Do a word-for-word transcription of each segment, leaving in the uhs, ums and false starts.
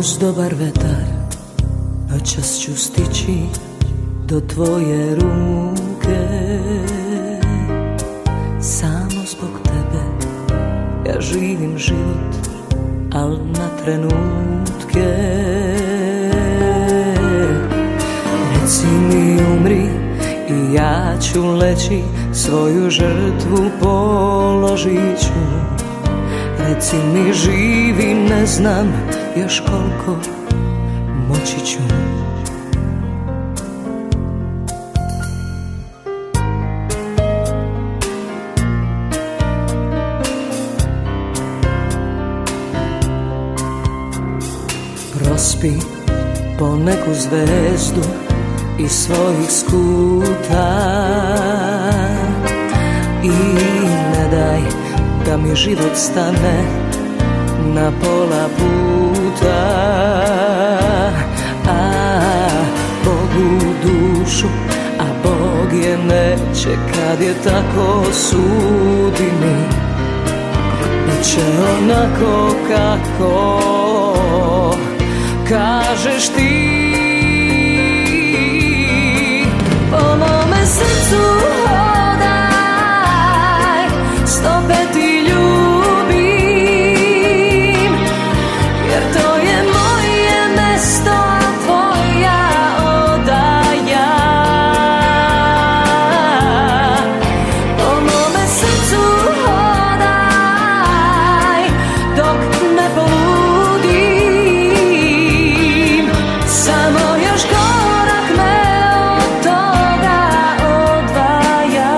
Uz dobar vetar noćas ću stići do tvoje ruke. Samo zbog tebe ja živim život, al na trenutke. Reci mi umri i ja ću leći, svoju žrtvu položit ću. Reci mi živi, ne znam još koliko moći ću. Prospi po neku zvezdu iz svojih skuta i ne daj da mi život stane na pola puta. A Bogu dušu, a Bog je neće, kad je tako sudi mi. Biće onako kako kažeš ti. Po mome srcu hodaj, stope ti ljubim, jer to je moje mesto, a tvoja odaja. Po mome srcu hodaj, dok ne poludim, samo još korak me od toga odvaja.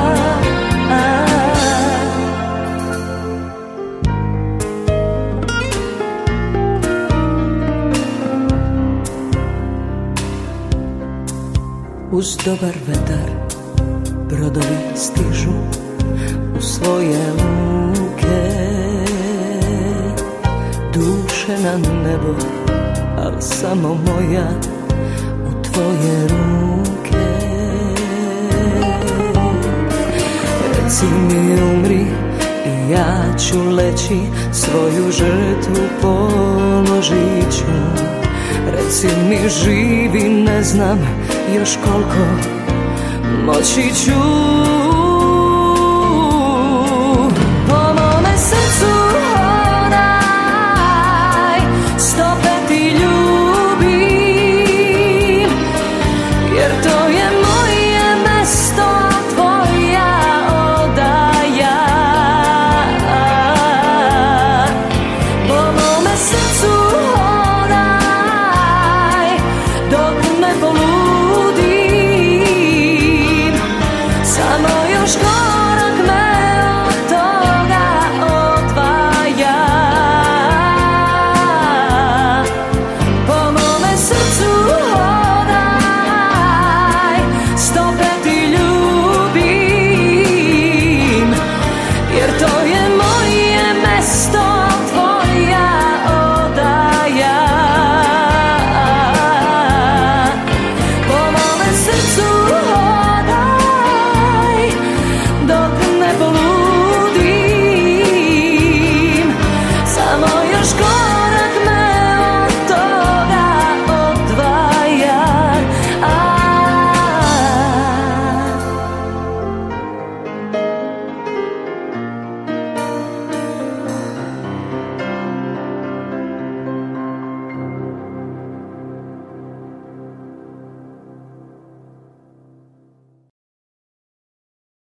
Uz dobar vetar brodovi stižu u svoje luke, duše na nebo, al samo moja u tvoje ruke. Reci mi umri i ja ću leći, svoju žrtvu položit ću. Reci mi živi, ne znam još koliko moći ću.